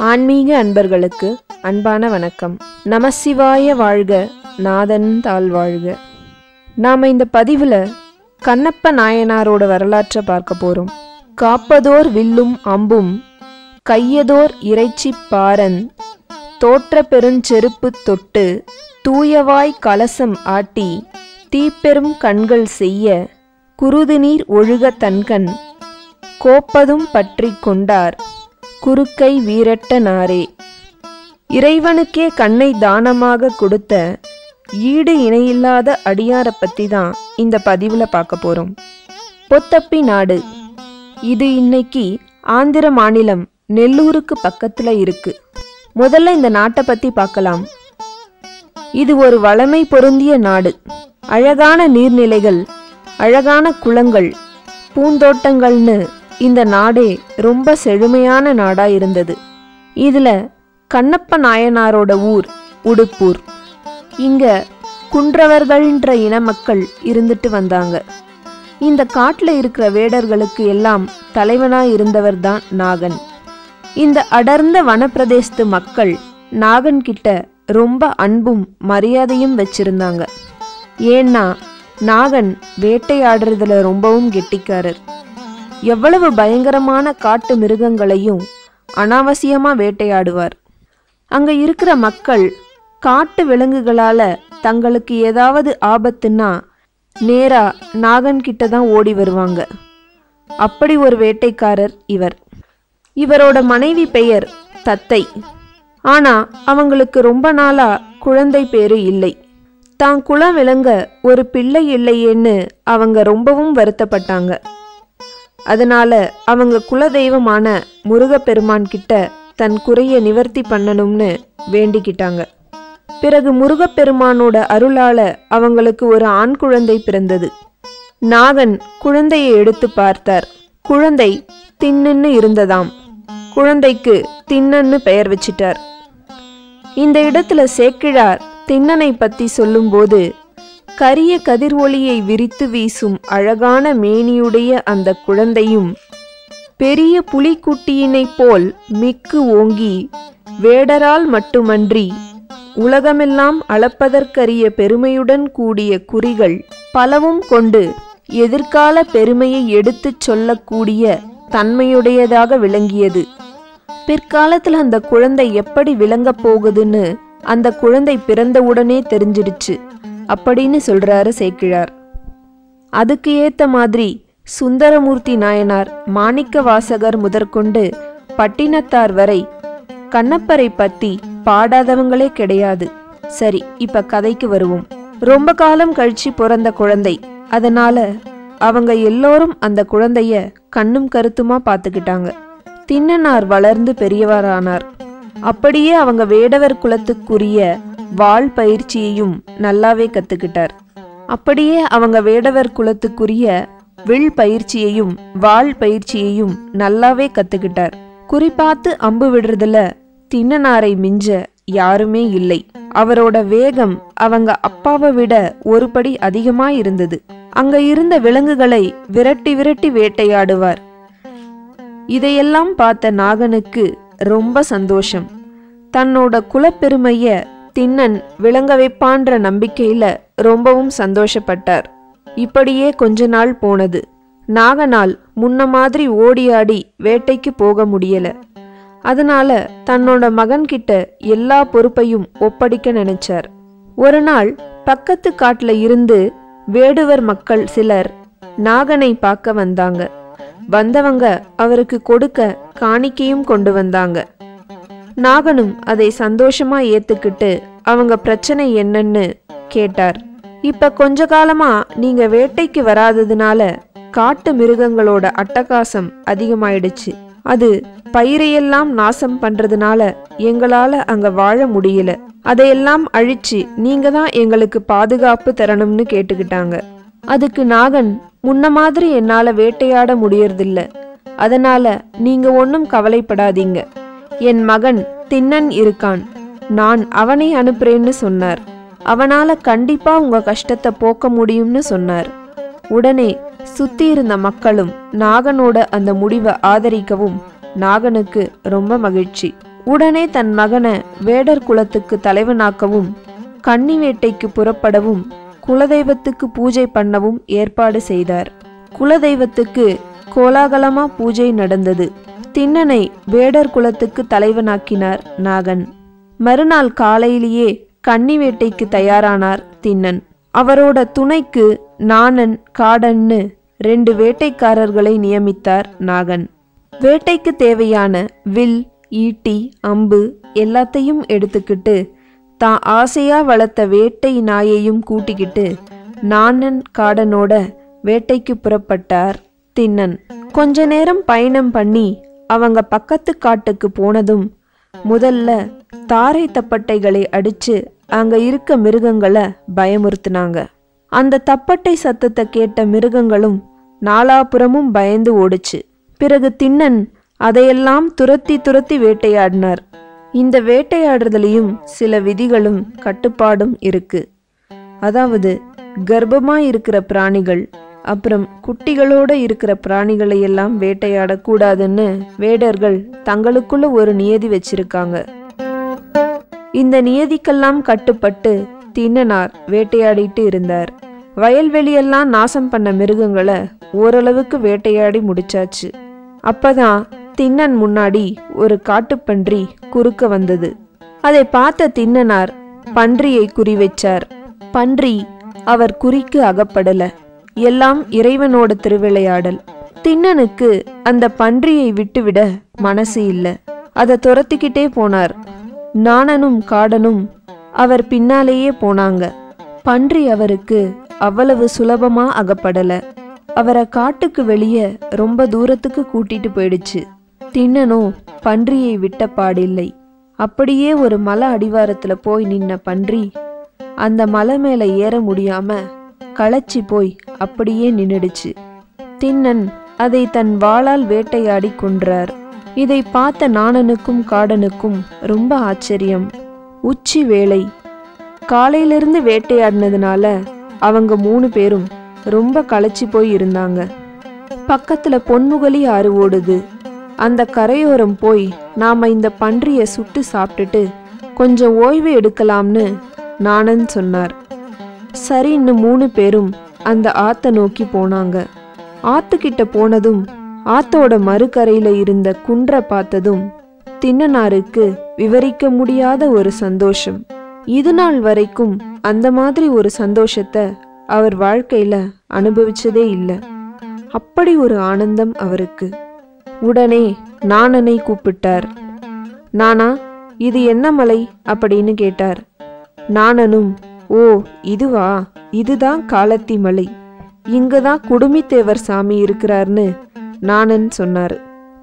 ஆன்மீக அன்பர்களுக்கு அன்பான வணக்கம். நமசிவாய வாழ்க, நாதன் தாழ் வாழ்க. நாம் இந்த பதிவில் கண்ணப்ப நாயனாரோட வரலாற்றை பார்க்க போகிறோம். காப்பதோர் வில்லும் அம்பும் கையதோர் இறைச்சி பாரன் தோற்ற பெருஞ்செருப்பு தொட்டு தூயவாய் கலசம் ஆட்டி தீப்பெரும் கண்கள் செய்ய குருதுநீர் ஒழுக தன்கண் கோப்பதும் பற்றி கொண்டார் குறுக்கை வீரட்ட நாரே. இறைவனுக்கே கண்ணை தானமாக கொடுத்த ஈடு இணையில்லாத அடியாரை பற்றி தான் இந்த பதிவில் பார்க்க போகிறோம். பொத்தப்பி நாடு இது இன்னைக்கு ஆந்திர மாநிலம் நெல்லூருக்கு பக்கத்தில் இருக்கு. முதல்ல இந்த நாட்டை பற்றி பார்க்கலாம். இது ஒரு வளமை பொருந்திய நாடு. அழகான நீர்நிலைகள், அழகான குளங்கள், பூந்தோட்டங்கள்னு இந்த நாடே ரொம்ப செழுமையான நாடா இருந்தது. இதுல கண்ணப்ப நாயனாரோட ஊர் உடுப்பூர். இங்க குன்றவர்கள்ன்ற இன மக்கள் இருந்துட்டு வந்தாங்க. இந்த காட்டுல இருக்கிற வேடர்களுக்கு எல்லாம் தலைவனா இருந்தவர் தான் நாகன். இந்த அடர்ந்த வனப்பிரதேசத்து மக்கள் நாகன் கிட்ட ரொம்ப அன்பும் மரியாதையும் வச்சிருந்தாங்க. ஏன்னா நாகன் வேட்டையாடுறதுல ரொம்பவும் கெட்டிக்காரர். எவ்வளவு பயங்கரமான காட்டு மிருகங்களையும் அனாவசியமா வேட்டையாடுவார். அங்க இருக்கிற மக்கள் காட்டு விலங்குகளால தங்களுக்கு ஏதாவது ஆபத்துன்னா நேரா நாகன் கிட்ட தான் ஓடி வருவாங்க. அப்படி ஒரு வேட்டைக்காரர் இவர். இவரோட மனைவி பெயர் தத்தை. ஆனா அவங்களுக்கு ரொம்ப நாளா குழந்தை பேரு இல்லை. தான் குலம் விளங்க ஒரு பிள்ளை இல்லையேன்னு அவங்க ரொம்பவும் வருத்தப்பட்டாங்க. அதனால அவங்க குலதெய்வமான முருகப்பெருமான் கிட்ட தன் குறைய நிவர்த்தி பண்ணணும்னு வேண்டிக்கிட்டாங்க. பிறகு முருகப்பெருமானோட அருளால அவங்களுக்கு ஒரு ஆண் குழந்தை பிறந்தது. நாகன் குழந்தையை எடுத்து பார்த்தார். குழந்தை தின்னன்னு இருந்ததாம். குழந்தைக்கு தின்னன்னு பெயர் வச்சிட்டார். இந்த இடத்துல சேக்கிழார் தின்னனை பத்தி சொல்லும்போது, கரிய கதிர் ஒளியை விரித்து வீசும் அழகான மேனியுடைய அந்த குழந்தையும் பெரிய புலிக்குட்டியினைப் போல் மிக்கு ஓங்கி வேடரால் மட்டுமன்றி உலகமெல்லாம் அளப்பதற்கரிய பெருமையுடன் கூடிய குறிகள் பலவும் கொண்டு எதிர்கால பெருமையை எடுத்துச் சொல்லக்கூடிய தன்மையுடையதாக விளங்கியது. பிற்காலத்தில் அந்த குழந்தை எப்படி விளங்கப் போகுதுன்னு அந்த குழந்தை பிறந்தவுடனே தெரிஞ்சிடுச்சு அப்படின்னு சொல்றாரு சேக்கிழார். அதுக்கு ஏத்த மாதிரி சுந்தரமூர்த்தி நாயனார், மாணிக்க வாசகர் முதற்கொண்டு பட்டினத்தார் வரை கண்ணப்பரை பத்தி பாடாதவங்களே கிடையாது. சரி, இப்ப கதைக்கு வருவோம். ரொம்ப காலம் கழிச்சு பிறந்த குழந்தை. அதனால அவங்க எல்லோரும் அந்த குழந்தைய கண்ணும் கருத்துமா பார்த்துக்கிட்டாங்க. தின்னனார் வளர்ந்து பெரியவரானார். அப்படியே அவங்க வேடவர் குலத்துக்குரிய வாள் பயிற்சியையும் நல்லாவே கத்துக்கிட்டார். அப்படியே அவங்க வேடவர் குலத்துக்குரிய வில் பயிற்சியையும் வாள் பயிற்சியையும் நல்லாவே கத்துக்கிட்டார். குறிப்பாத்து அம்பு விடுறதுல தின்னனாரை மிஞ்ச யாருமே இல்லை. அவரோட வேகம் அவங்க அப்பாவை விட ஒரு படி அதிகமா இருந்தது. அங்க இருந்த விலங்குகளை விரட்டி விரட்டி வேட்டையாடுவார். இதையெல்லாம் பார்த்த நாகனுக்கு ரொம்ப சந்தோஷம். தன்னோட குலப்பெருமைய தின்னன் விளங்க வைப்பான்ற நம்பிக்கையில ரொம்பவும் சந்தோஷப்பட்டார். இப்படியே கொஞ்ச நாள் போனது. நாகனால் முன்ன மாதிரி ஓடியாடி வேட்டைக்கு போக முடியல. அதனால தன்னோட மகன்கிட்ட எல்லா பொறுப்பையும் ஒப்படைக்க நினைச்சார். ஒரு நாள் பக்கத்து காட்டுல இருந்து வேடுவர் மக்கள் சிலர் நாகனை பார்க்க வந்தாங்க. வந்தவங்க அவருக்கு கொடுக்க காணிக்கையும் கொண்டு வந்தாங்க. நாகனும் அதை சந்தோஷமா ஏத்துக்கிட்டு அவங்க பிரச்சனை என்னன்னு கேட்டார். இப்ப கொஞ்ச காலமா நீங்க வேட்டைக்கு வராததுனால காட்டு மிருகங்களோட அட்டகாசம் அதிகமாயிடுச்சு. அது பயிரையெல்லாம் நாசம் பண்றதுனால எங்களால அங்க வாழ முடியல. அதையெல்லாம் அழிச்சு நீங்க தான் எங்களுக்கு பாதுகாப்பு தரணும்னு கேட்டுக்கிட்டாங்க. அதுக்கு நாகன், முன்ன மாதிரி என்னால வேட்டையாட முடியறதில்ல. அதனால நீங்க ஒன்னும் கவலைப்படாதீங்க. என் மகன் தின்னன் இருக்கான். நான் அவனை அனுப்புறேன்னு சொன்னார். அவனால கண்டிப்பா உங்க கஷ்டத்தை போக்க முடியும்னு சொன்னார். உடனே சுத்தி இருந்த மக்களும் நாகனோட அந்த முடிவை ஆதரிக்கவும் நாகனுக்கு ரொம்ப மகிழ்ச்சி. உடனே தன் மகனை வேடர் குலத்துக்கு தலைவனாக்கவும் கன்னி வேட்டைக்கு புறப்படவும் குலதெய்வத்துக்கு பூஜை பண்ணவும் ஏற்பாடு செய்தார். குலதெய்வத்துக்கு கோலாகலமா பூஜை நடந்தது. திண்ணனை வேடர் குலத்துக்கு தலைவனாக்கினார் நாகன். மறுநாள் காலையிலேயே கன்னி வேட்டைக்கு தயாரானார் திண்ணன். அவரோட துணைக்கு நாணன் காடன்னு 2 வேட்டைக்காரர்களை நியமித்தார் நாகன். வேட்டைக்கு தேவையான வில், ஈட்டி, அம்பு எல்லாத்தையும் எடுத்துக்கிட்டு தான் ஆசையா வளர்த்த வேட்டை நாயையும் கூட்டிக்கிட்டு நாணன் காடனோட வேட்டைக்கு புறப்பட்டார் திண்ணன். கொஞ்ச நேரம் பயணம் பண்ணி அவங்க பக்கத்து காட்டுக்கு போனதும் முதல்ல தாரை தப்பட்டைகளை அடிச்சு அங்க இருக்க மிருகங்களை பயமுறுத்தினாங்க. அந்த தப்பட்டை சத்தத்தை கேட்ட மிருகங்களும் நாலாபுறமும் பயந்து ஓடுச்சு. பிறகு திண்ணன் அதையெல்லாம் துரத்தி துரத்தி வேட்டையாடினார். இந்த வேட்டையாடுறதுலையும் சில விதிகளும் கட்டுப்பாடும் இருக்கு. அதாவது கர்ப்பமா இருக்கிற பிராணிகள் அப்புறம் குட்டிகளோட இருக்கிற பிராணிகளை எல்லாம் வேட்டையாடக்கூடாதுன்னு வேடர்கள் தங்களுக்குள்ள ஒரு நியதி வச்சிருக்காங்க. இந்த நியதிக்கெல்லாம் கட்டுப்பட்டு திண்ணனார் வேட்டையாடிட்டு இருந்தார். வயல்வெளியெல்லாம் நாசம் பண்ண மிருகங்களை ஓரளவுக்கு வேட்டையாடி முடிச்சாச்சு. அப்பதான் திண்ணன் முன்னாடி ஒரு காட்டுப்பன்றி குறுக்க வந்தது. அதை பார்த்த திண்ணனார் பன்றியை குறி வச்சார். பன்றி அவர் குறிக்கு அகப்படல. எல்லாம் இறைவனோட திருவிளையாடல். திண்ணனுக்கு அந்த பன்றியை விட்டுவிட மனசு இல்லை. அதை துரத்திக்கிட்டே போனார். நாணனும் காடனும் அவர் பின்னாலேயே போனாங்க. பன்றி அவருக்கு அவ்வளவு சுலபமா அகப்படல. அவரை காட்டுக்கு வெளியே ரொம்ப தூரத்துக்கு கூட்டிட்டு போயிடுச்சு. திண்ணனோ பன்றியை விட்ட பாடில்லை. அப்படியே ஒரு மலை அடிவாரத்துல போய் நின்ன பன்றி அந்த மலை மேல ஏற முடியாம களைச்சி போய் அப்படியே நின்னுடுச்சு. திண்ணன் அதை தன் வாளால் வேட்டையாடி கொன்றார். இதை பார்த்த நாணனுக்கும் காடனுக்கும் ரொம்ப ஆச்சரியம். உச்சி வேளை. காலையிலிருந்து வேட்டையாடினதுனால அவங்க 3 பேரும் ரொம்ப களைச்சி போய் இருந்தாங்க. பக்கத்துல பொன்முகலி ஆறு ஓடுது. அந்த கரையோரம் போய் நாம இந்த பன்றிய சுட்டு சாப்பிட்டுட்டு கொஞ்சம் ஓய்வு எடுக்கலாம்னு நாணன் சொன்னார். சரின்னு 3 பேரும் அந்த ஆத்த நோக்கி போனாங்க. ஆத்துக்கிட்ட போனதும் ஆத்தோட மறுகரையில இருந்த குன்றை பார்த்ததும் திண்ணனாருக்கு விவரிக்க முடியாத ஒரு சந்தோஷம். இது நாள் வரைக்கும் அந்த மாதிரி ஒரு சந்தோஷத்தை அவர் வாழ்க்கையில அனுபவிச்சதே இல்லை. அப்படி ஒரு ஆனந்தம் அவருக்கு. உடனே நாணனை கூப்பிட்டார். நானா, இது என்ன மலை அப்படின்னு கேட்டார். நாணனும், ஓ இதுவா, இதுதான் காலத்தி மலை. இங்கதான் குடுமித்தேவர் சாமி இருக்கிறார்னு நாணன் சொன்னாரு.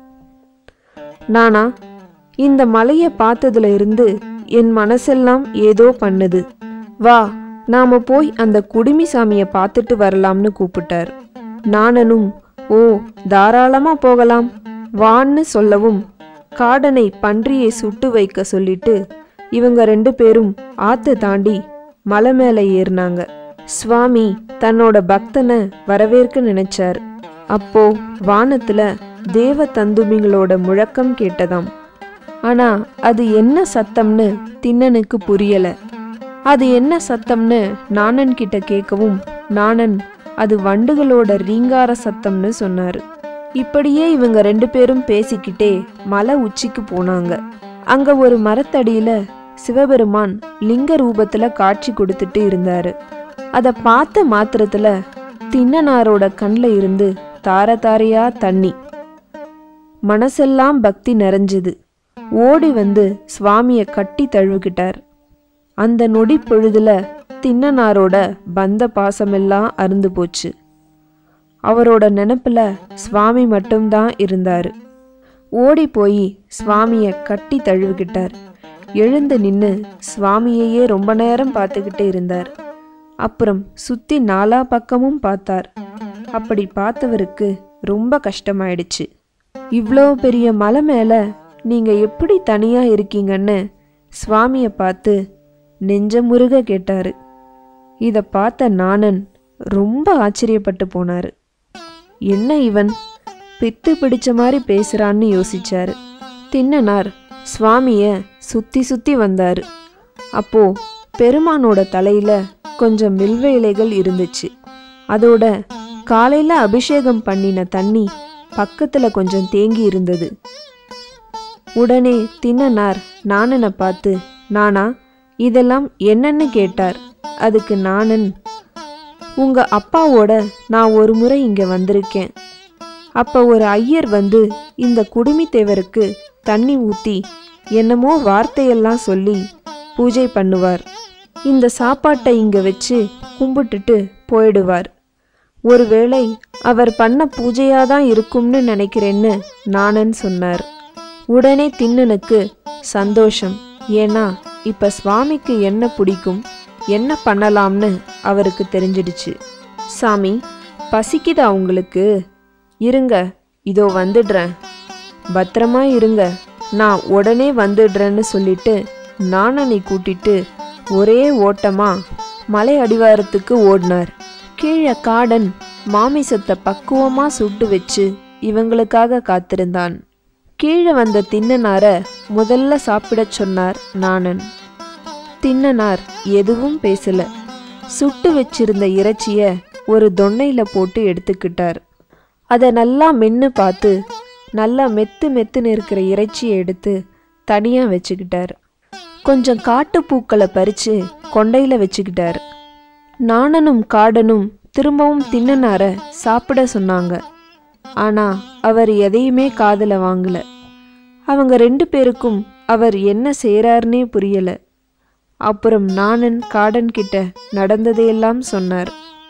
நானா, இந்த மலையை பார்த்ததுல இருந்து என் மனசெல்லாம் ஏதோ பண்ணுது. வா, நாம போய் அந்த குடுமி சாமியை பார்த்துட்டு வரலாம்னு கூப்பிட்டார். நாணனும், ஓ தாராளமா போகலாம் வான்னு சொல்லவும் காடனை பன்றியை சுட்டு வைக்க சொல்லிட்டு இவங்க 2 பேரும் ஆத்தை தாண்டி மலை மேல ஏறினாங்க. சுவாமி தன்னோட பக்தனை வரவேற்க நினைச்சார். அப்போ வானத்துல தேவ தந்துமிகளோட முழக்கம் கேட்டதாம். ஆனா அது என்ன சத்தம்னு திண்ணனுக்கு புரியல. அது என்ன சத்தம்னு நாணன் கிட்ட கேட்கவும் நாணன் அது வண்டுகளோட ரீங்கார சத்தம்னு சொன்னாரு. இப்படியே இவங்க 2 பேரும் பேசிக்கிட்டே மலை உச்சிக்கு போனாங்க. அங்க ஒரு மரத்தடியில சிவபெருமான் லிங்க ரூபத்துல காட்சி கொடுத்துட்டு இருந்தாரு. அதை பார்த்த மாத்திரத்துல திண்ணனாரோட கண்ல இருந்து தார தாரையா தண்ணி. மனசெல்லாம் பக்தி நிறைஞ்சது. ஓடி வந்து சுவாமிய கட்டி தழுவிக்கிட்டார். அந்த நொடி பொழுதுல திண்ணனாரோட பந்த பாசமெல்லாம் அருந்து போச்சு. அவரோட நினைப்புல சுவாமி மட்டும்தான் இருந்தாரு. ஓடி போய் சுவாமிய கட்டி தழுவிக்கிட்டார். எழுந்து நின்று சுவாமியையே ரொம்ப நேரம் பார்த்துக்கிட்டே இருந்தார். அப்புறம் சுத்தி 4 பக்கமும் பார்த்தார். அப்படி பார்த்தவருக்கு ரொம்ப கஷ்டமாயிடுச்சு. இவ்வளோ பெரிய மலை மேல நீங்க எப்படி தனியா இருக்கீங்கன்னு சுவாமிய பார்த்து நெஞ்சமுருக கேட்டாரு. இத பார்த்த நாணன் ரொம்ப ஆச்சரியப்பட்டு போனாரு. என்ன இவன் பித்து பிடிச்ச மாதிரி பேசுறான்னு யோசிச்சாரு. திண்ணனார் சுவாமிய சுத்தி சுத்தி வந்தாரு. அப்போ பெருமானோட தலையில கொஞ்சம் வில்வ இலைகள் இருந்துச்சு. அதோட காலையில அபிஷேகம் பண்ணின தண்ணி பக்கத்துல கொஞ்சம் தேங்கி இருந்தது. உடனே திண்ணனார் நாணனை பார்த்து, நானா இதெல்லாம் என்னன்னு கேட்டார். அதுக்கு நாணன், உங்க அப்பாவோட நான் ஒரு முறை இங்க வந்திருக்கேன். அப்ப ஒரு ஐயர் வந்து இந்த குடுமி தேவருக்கு தண்ணி ஊத்தி என்னமோ வார்த்தையெல்லாம் சொல்லி பூஜை பண்ணுவார். இந்த சாப்பாட்டை இங்க வச்சு கும்பிட்டுட்டு போயிடுவார். ஒருவேளை அவர் பண்ண பூஜையாதான் இருக்கும்னு நினைக்கிறேன்னு நாணன் சொன்னார். உடனே திண்ணனுக்கு சந்தோஷம். ஏன்னா இப்ப சுவாமிக்கு என்ன பிடிக்கும், என்ன பண்ணலாம்னு அவருக்கு தெரிஞ்சிடுச்சு. சாமி, பசிக்குதா உங்களுக்கு? இருங்க, இதோ வந்துடுறேன், பத்திரமா இருங்க, நான் உடனே வந்துடுறேன்னு சொல்லிட்டு நாணனை கூட்டிட்டு ஒரே ஓட்டமா மலை அடிவாரத்துக்கு ஓடினார். கீழே காடன் மாமிசத்தை பக்குவமா சுட்டு வச்சு இவங்களுக்காக காத்திருந்தான். கீழே வந்த திண்ணனார முதல்ல சாப்பிடச் சொன்னார் நாணன். திண்ணனார் எதுவும் பேசல. சுட்டு வச்சிருந்த இறைச்சிய ஒரு தொன்னையில போட்டு எடுத்துக்கிட்டார். அதை நல்லா மென்னு பார்த்து நல்லா மெத்து மெத்துன்னு இருக்கிற இறைச்சியை எடுத்து தனியா வச்சுக்கிட்டார். கொஞ்சம் காட்டுப்பூக்களை பறிச்சு கொண்டையில வச்சுக்கிட்டார். நாணனும் காடனும் திரும்பவும் திண்ணனார சாப்பிட சொன்னாங்க. ஆனா அவர் எதையுமே காதுல வாங்கல. அவங்க 2 பேருக்கும் அவர் என்ன செய்றாருன்னே புரியல. அப்புறம் நாணன் காடன் கிட்ட நடந்ததையெல்லாம் சொன்னார்.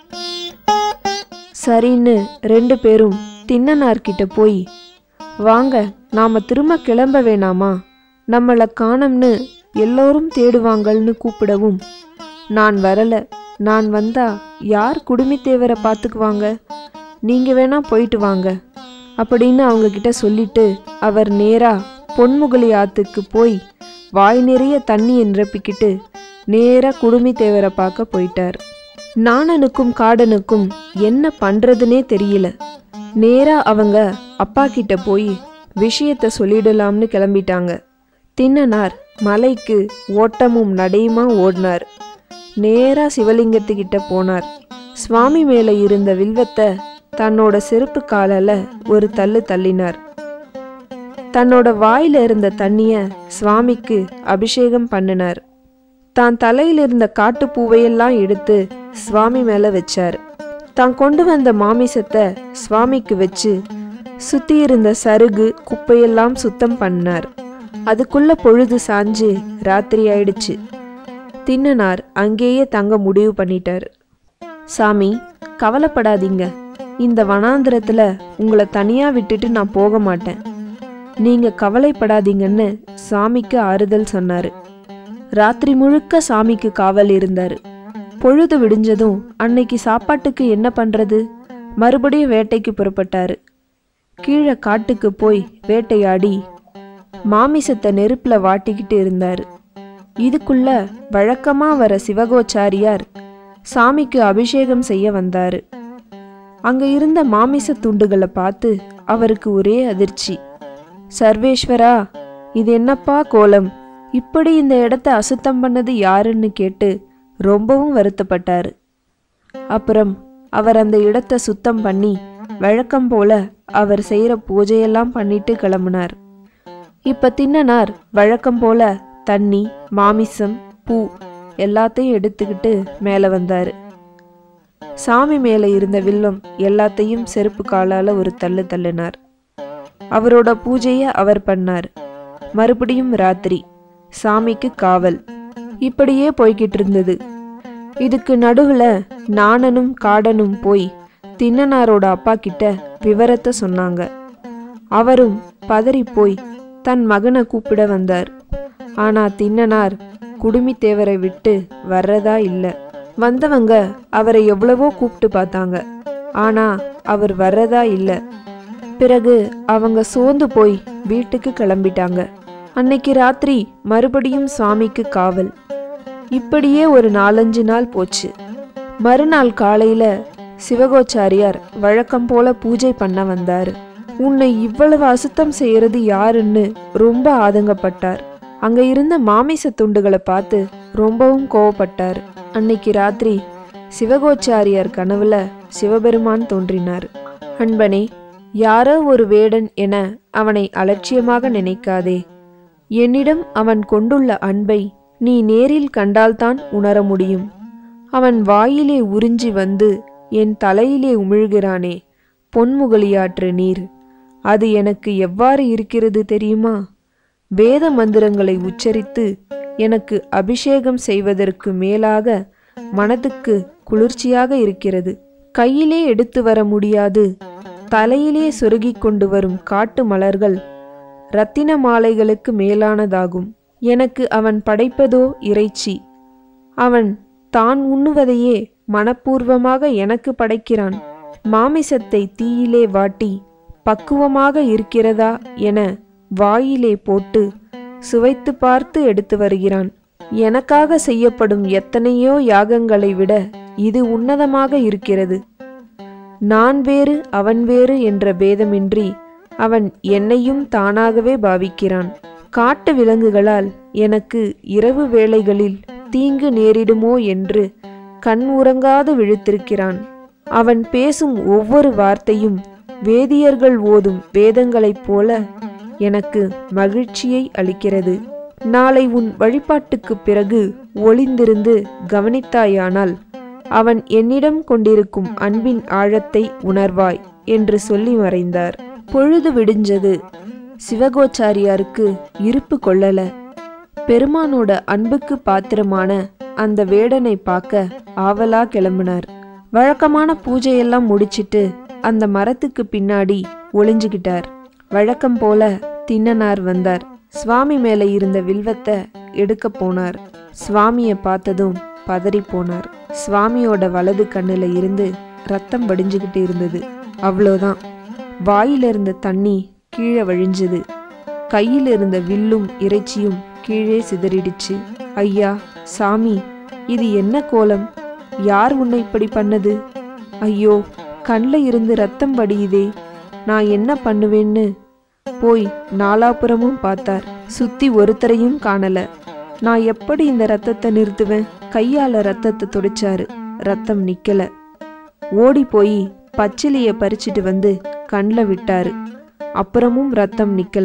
சரின்னு 2 பேரும் திண்ணனார்கிட்ட போய், வாங்க, நாம திரும்ப கிளம்ப வேணாமா, நம்மளை காணோம்னு எல்லோரும் தேடுவாங்கள்னு கூப்பிடவும், நான் வரல, நான் வந்தா யார் குடுமித்தேவரை பார்த்துக்குவாங்க, நீங்க வேணா போயிட்டு வாங்க அப்படின்னு அவங்க கிட்ட சொல்லிட்டு அவர் நேரா பொன்முகலி ஆத்துக்கு போய் வாய் நிறைய தண்ணியை நிரப்பிக்கிட்டு நேரா குடுமித்தேவரை பார்க்க போயிட்டார். நாணனுக்கும் காடனுக்கும் என்ன பண்றதுன்னே தெரியல. நேரா அவங்க அப்பா கிட்ட போய் விஷயத்த சொல்லிடலாம்னு கிளம்பிட்டாங்க. திண்ணனார் மலைக்கு ஓட்டமும் நடையுமா ஓடினார். நேரா சிவலிங்கத்துக்கிட்ட போனார். சுவாமி மேல இருந்த வில்வத்தை தன்னோட செருப்பு காலால ஒரு தள்ளு தள்ளினார். தன்னோட வாயில இருந்த தண்ணிய சுவாமிக்கு அபிஷேகம் பண்ணினார். தான் தலையில இருந்த காட்டுப்பூவையெல்லாம் எடுத்து சுவாமி மேல வச்சார். தான் கொண்டு வந்த மாமிசத்தை சுவாமிக்கு வச்சு சுத்தி இருந்த சருகு குப்பையெல்லாம் சுத்தம் பண்ணார். அதுக்குள்ள பொழுது சாஞ்சு ராத்திரி ஆயிடுச்சு. திண்ணனார் அங்கேயே தங்க முடிவு பண்ணிட்டார். சாமி, கவலைப்படாதீங்க, இந்த வனாந்திரத்துல உங்களை தனியா விட்டுட்டு நான் போக மாட்டேன், நீங்க கவலைப்படாதீங்கன்னு சாமிக்கு ஆறுதல் சொன்னாரு. ராத்திரி முழுக்க சாமிக்கு காவல் இருந்தாரு. பொழுது விடிஞ்சதும் அன்னைக்கு சாப்பாட்டுக்கு என்ன பண்றது, மறுபடியும் வேட்டைக்கு புறப்பட்டாரு. கீழே காட்டுக்கு போய் வேட்டையாடி மாமிசத்தை நெருப்புல வாட்டிக்கிட்டு இருந்தாரு. இதுக்குள்ள வழக்கமா வர சிவகோச்சாரியார் சாமிக்கு அபிஷேகம் செய்ய வந்தாரு. அங்க இருந்த மாமிச துண்டுகளை பார்த்து அவருக்கு ஒரே அதிர்ச்சி. சர்வேஸ்வரா, இது என்னப்பா கோலம், இப்படி இந்த இடத்த அசுத்தம் பண்ணது யாருன்னு கேட்டு ரொம்பவும் வருத்தப்பட்டாரு. அப்புறம் அவர் அந்த இடத்த சுத்தம் பண்ணி வழக்கம் போல அவர் செய்யற பூஜையெல்லாம் பண்ணிட்டு கிளம்புனார். இப்ப திண்ணனார் வழக்கம் போல தண்ணி, மாமிசம், பூ எல்லாத்தையும் எடுத்துக்கிட்டு மேல வந்தாரு. சாமி மேல இருந்த வில்வம் எல்லாத்தையும் செருப்பு காலால ஒரு தள்ளு தள்ளினார். அவரோட பூஜைய அவர் பண்ணார். மறுபடியும் ராத்திரி. சாமிக்கு காவல். இப்படியே போய்கிட்டு இருந்தது. இதுக்கு நடுவுல நாணனும் காடனும் போய் திண்ணனாரோட அப்பா கிட்ட விவரத்தை சொன்னாங்க. அவரும் பதறி போய் தன் மகனை கூப்பிட வந்தார். ஆனா திண்ணனார் குடுமித்தேவரை விட்டு வர்றதா இல்ல. வந்தவங்க அவரை எவ்வளவோ கூப்பிட்டு பார்த்தாங்க. ஆனா அவர் வர்றதா இல்ல. பிறகு அவங்க சோர்ந்து போய் வீட்டுக்கு கிளம்பிட்டாங்க. அன்னைக்கு ராத்திரி மறுபடியும் சுவாமிக்கு காவல். இப்படியே ஒரு 4-5 நாள் போச்சு. மறுநாள் காலையில சிவகோச்சாரியார் வழக்கம் போல பூஜை பண்ண வந்தாரு. உன்னை இவ்வளவு அசுத்தம் செய்யறது யாருன்னு ரொம்ப ஆதங்கப்பட்டார். அங்க இருந்த மாமிச துண்டுகளை பார்த்து ரொம்பவும் கோவப்பட்டார். அன்னைக்கு ராத்திரி சிவகோச்சாரியார் கனவுல சிவபெருமான் தோன்றினார். அன்பனே, யாரோ ஒரு வேடன் என அவனை அலட்சியமாக நினைக்காதே. என்னிடம் அவன் கொண்டுள்ள அன்பை நீ நேரில் கண்டால்தான் உணர முடியும். அவன் வாயிலே உறிஞ்சி வந்து என் தலையிலே உமிழ்கிறானே பொன்முகலியாற்று நீர், அது எனக்கு எவ்வாறு இருக்கிறது தெரியுமா? வேத மந்திரங்களை உச்சரித்து எனக்கு அபிஷேகம் செய்வதற்கு மேலாக மனதுக்கு குளிர்ச்சியாக இருக்கிறது. கையிலே எடுத்து வர முடியாது தலையிலே சொருகிக் கொண்டு வரும் காட்டு மலர்கள் இரத்தின மாலைகளுக்கு மேலானதாகும். எனக்கு அவன் படைப்பதோ இறைச்சி. அவன் தான் உண்ணுவதையே மனப்பூர்வமாக எனக்கு படைக்கிறான். மாமிசத்தை தீயிலே வாட்டி பக்குவமாக இருக்கிறதா என வாயிலே போட்டு சுவைத்து பார்த்து எடுத்து வருகிறான். எனக்காக செய்யப்படும் எத்தனையோ யாகங்களை விட இது உன்னதமாக இருக்கிறது. நான் வேறு அவன் வேறு என்ற பேதமின்றி அவன் என்னையும் தானாகவே பாவிக்கிறான். காட்டு விலங்குகளால் எனக்கு இரவு வேளைகளில் தீங்கு நேரிடுமோ என்று கண் உறங்காது விழித்திருக்கிறான். அவன் பேசும் ஒவ்வொரு வார்த்தையும் வேதியர்கள் ஓதும் வேதங்களைப் போல எனக்கு மகிழ்ச்சியை அளிக்கிறது. நாளை உன் வழிபாட்டுக்குப் பிறகு ஒளிந்திருந்து கவனித்தாயானால் அவன் என்னிடம் கொண்டிருக்கும் அன்பின் ஆழத்தை உணர்வாய் என்று சொல்லி மறைந்தார். பொழுது விடிஞ்சது. சிவகோச்சாரியாருக்கு இருப்பு கொள்ளல. பெருமானோட அன்புக்கு பாத்திரமான அந்த வேடனை பார்க்க ஆவலா கிளம்பினார். வழக்கமான பூஜையெல்லாம் முடிச்சிட்டு அந்த மரத்துக்கு பின்னாடி ஒளிஞ்சுக்கிட்டார். வழக்கம் போல திண்ணனார் வந்தார். சுவாமி மேல இருந்த வில்வத்தை எடுக்க போனார். சுவாமியை பார்த்ததும் பதறி போனார். சுவாமியோட வலது கண்ணுல இருந்து ரத்தம் வடிஞ்சுக்கிட்டு இருந்தது. அவ்வளோதான். வாயில இருந்த தண்ணி கீழே வழிஞ்சது. கையில் இருந்த வில்லும் இறைச்சியும் கீழே சிதறிடுச்சு. ஐயா சாமி, இது என்ன கோலம்? யார் உன்னை இப்படி பண்ணது? ஐயோ, கண்ணில் இருந்து ரத்தம் வடியுதே, நான் என்ன பண்ணுவேன்னு போய் நாலாபுரமும் பார்த்தார். சுத்தி ஒருத்தரையும் காணல. நான் எப்படி இந்த ரத்தத்தை நிறுத்துவேன்? கையால ரத்தத்தை துடைச்சாரு. ரத்தம் நிக்கல. ஓடி போய் பச்சிலிய பறிச்சிட்டு வந்து கண்ணில் விட்டாரு. அப்புறமும் ரத்தம் நிக்கல.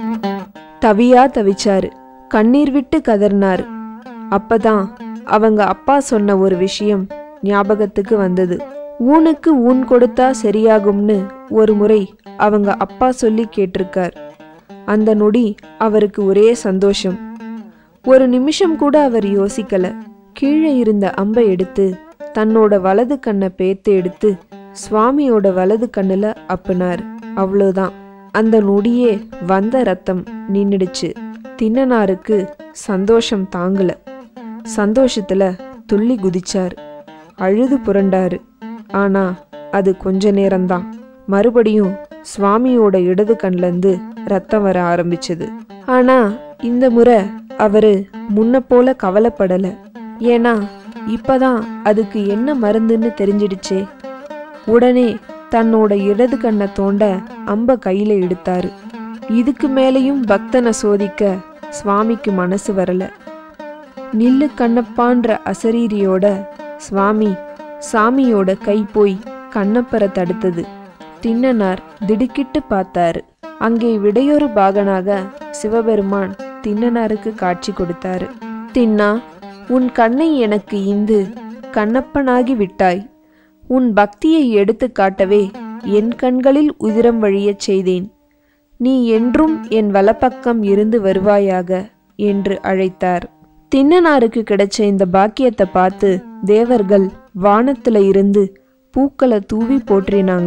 தவியா தவிச்சாரு. கண்ணீர் விட்டு கதறினாரு. அப்பதான் அவங்க அப்பா சொன்ன ஒரு விஷயம் ஞாபகத்துக்கு வந்தது. ஊனுக்கு ஊன் கொடுத்தா சரியாகும்னு ஒரு முறை அவங்க அப்பா சொல்லி கேட்டிருக்கார். அந்த நொடி அவருக்கு ஒரே சந்தோஷம். ஒரு நிமிஷம் கூட அவர் யோசிக்கல. கீழே இருந்த அம்பை எடுத்து தன்னோட வலது கண்ணை பேத்து எடுத்து சுவாமியோட வலது கண்ணுல அப்புனார். அவ்வளோதான். அந்த நொடியே வந்த ரத்தம் நின்னுடுச்சு. திண்ணனாருக்கு சந்தோஷம் தாங்கல. சந்தோஷத்துல துள்ளி குதிச்சார். அழுது புரண்டாரு. ஆனா அது கொஞ்ச நேரம்தான். மறுபடியும் சுவாமியோட இடது கண்லேருந்து ரத்தம் வர ஆரம்பிச்சது. ஆனா இந்த முறை அவரு முன்ன போல கவலைப்படல. ஏன்னா இப்பதான் அதுக்கு என்ன மருந்துன்னு தெரிஞ்சிடுச்சே. உடனே தன்னோட இடது கண்ணை தோண்ட அம்ப கையில எடுத்தாரு. இதுக்கு மேலையும் பக்தனை சோதிக்க சுவாமிக்கு மனசு வரல. நில்லு கண்ணப்பான்ற அசரீரியோட சுவாமி சாமியோட கை போய் கண்ணப்பரை தடுத்தது. திண்ணனார் திடுக்கிட்டு பார்த்தாரு. அங்கே விடையொரு பாகனாக சிவபெருமான் திண்ணனாருக்கு காட்சி கொடுத்தாரு. திண்ணா, உன் கண்ணை எனக்கு ஈந்து கண்ணப்பனாகி விட்டாய். உன் பக்தியை எடுத்து காட்டவே என் கண்களில் உதிரம் வழியச் செய்தேன். நீ என்றும் என் வலப்பக்கம் இருந்து வருவாயாக என்று அழைத்தார். திண்ணனாருக்கு கிடைச்ச இந்த பாக்கியத்தை பார்த்து தேவர்கள் வானத்துல இருந்து பூக்களை தூவி போற்றினாங்க.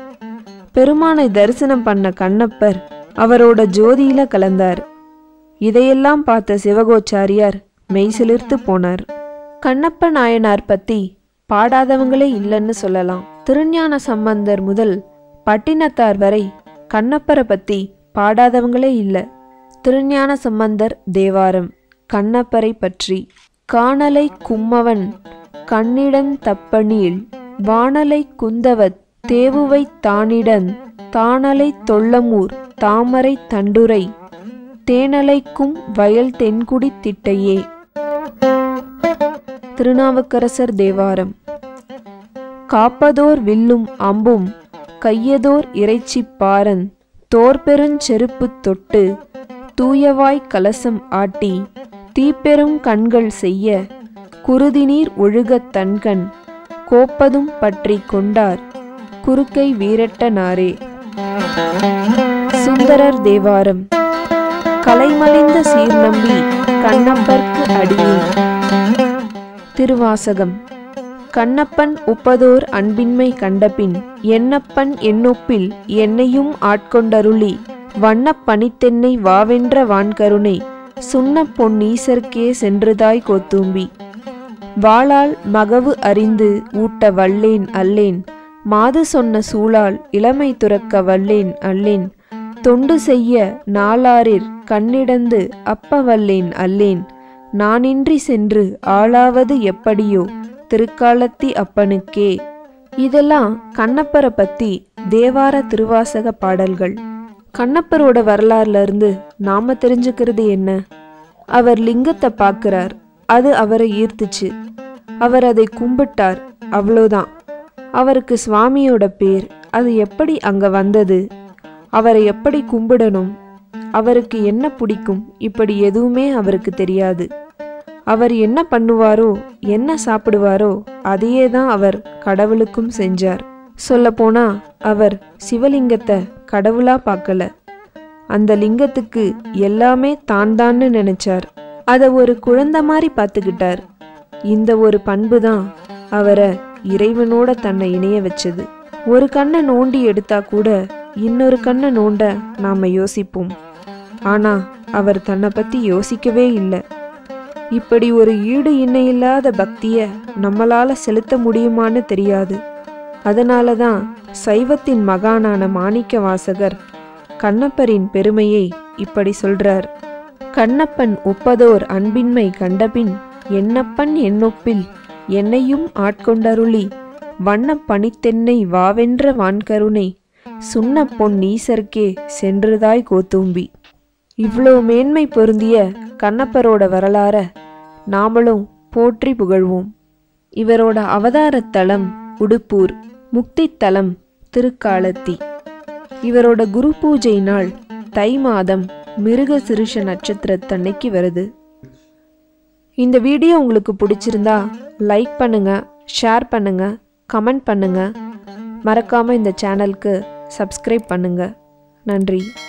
பெருமானை தரிசனம் பண்ண கண்ணப்பர் அவரோட ஜோதியில கலந்தார். இதையெல்லாம் பார்த்த சிவகோச்சாரியார் மெய்சிலிர்த்து போனார். கண்ணப்ப நாயனார் பத்தி பாடாதவங்களே இல்லைன்னு சொல்லலாம். திருஞான சம்பந்தர் முதல் பட்டினத்தார் வரை கண்ணப்பரை பத்தி பாடாதவங்களே இல்லை. திருஞான சம்பந்தர் தேவாரம் கண்ணப்பரை பற்றி: காணலை கும்மவன் கண்ணிடன் தப்பணியில் வானலை குந்தவத் தேவுவை தானிடன் தானலை தொல்லமூர் தாமரை தண்டுரை தேனலைக்கும் வயல் தென்குடி திட்டையே. திருநாவுக்கரசர் தேவாரம். காப்பதோர் வில்லும் அம்பும் கையதோர் இறைச்சி பாரன் தோற்பெருஞ் செருப்பு தொட்டு தூயவாய் கலசம் ஆட்டி தீப்பெரும் கண்கள் செய்ய குருதிநீர் ஒழுகத் தன்கண் கோப்பதும் பற்றி கொண்டார் குறுக்கை வீரட்ட நாரே. சுந்தரர் தேவாரம். கலைமலிந்த சீர்நம்பி கண்ணப்பர்க்கு அடியே. திருவாசகம். கண்ணப்பன் ஒப்பதோர் அன்பின்மை கண்டபின் என்னப்பன் என்னொப்பில் என்னையும் ஆட்கொண்டருளி வண்ணப் பனித்தென்னை வாவென்ற வான்கருணை சுண்ண பொன்னீசர்க்கே சென்றுதாய் கோத்தும்பி. வாளால் மகவு அறிந்து ஊட்ட வல்லேன் அல்லேன் மாது சொன்ன சூழால் இளமை துறக்க வல்லேன் அல்லேன் தொண்டு செய்ய நாளாரிற் கண்ணிடந்து அப்ப வல்லேன் அல்லேன் நானின்றி சென்று ஆளாவது எப்படியோ திருக்காலத்தி அப்பனுக்கே. இதெல்லாம் கண்ணப்பரை பத்தி தேவார திருவாசக பாடல்கள். கண்ணப்பரோட வரலாறுல இருந்து நாம தெரிஞ்சுக்கிறது என்ன? அவர் லிங்கத்தை பார்க்கிறார், அது அவரை ஈர்த்துச்சு, அவர் அதை கும்பிட்டார், அவ்வளோதான். அவருக்கு சுவாமியோட பேர், அது எப்படி அங்க வந்தது, அவரை எப்படி கும்பிடணும், அவருக்கு என்ன பிடிக்கும், இப்படி எதுவுமே அவருக்கு தெரியாது. அவர் என்ன பண்ணுவாரோ என்ன சாப்பிடுவாரோ அதையே தான் அவர் கடவுளுக்கும் செஞ்சார். சொல்லப்போனா அவர் சிவலிங்கத்தை கடவுளா பார்க்கல, அந்த லிங்கத்துக்கு எல்லாமே தான் தான்னு நினைச்சார். அதை ஒரு குழந்தை மாதிரி பார்த்துக்கிட்டார். இந்த ஒரு பண்பு தான் அவரை இறைவனோட தன்னை இணைய வச்சது. ஒரு கண்ணை நோண்டி எடுத்தா கூட இன்னொரு கண்ணை நோண்ட நாம யோசிப்போம். ஆனா அவர் தன்னை பத்தி யோசிக்கவே இல்லை. இப்படி ஒரு ஈடு இணையில்லாத பக்திய நம்மளால செலுத்த முடியுமான்னு தெரியாது. அதனால தான் சைவத்தின் மகானான மாணிக்க வாசகர் கண்ணப்பரின் பெருமையை இப்படி சொல்றார். கண்ணப்பன் ஒப்பதோர் அன்பின்மை கண்டபின் என்னப்பன் என்னொப்பில் என்னையும் ஆட்கொண்டருளி வண்ணப் பனித்தென்னை வாவென்ற வான்கருணை சுண்ண பொன் நீசர்க்கே சென்றுதாய் கோத்தும்பி. இவ்வளோ மேன்மை பொருந்திய கண்ணப்பரோட வரலாற நாமளும் போற்றி புகழ்வோம். இவரோட அவதாரத்தலம் உடுப்பூர், முக்தித்தலம் திருக்காலத்தி. இவரோட குரு பூஜை நாள் தை மாதம் மிருக சிறுஷ நட்சத்திரத்தன்னைக்கு வருது. இந்த வீடியோ உங்களுக்கு பிடிச்சிருந்தா லைக் பண்ணுங்க, ஷேர் பண்ணுங்க, கமெண்ட் பண்ணுங்க. மறக்காம இந்த சேனலுக்கு சப்ஸ்கிரைப் பண்ணுங்க. நன்றி.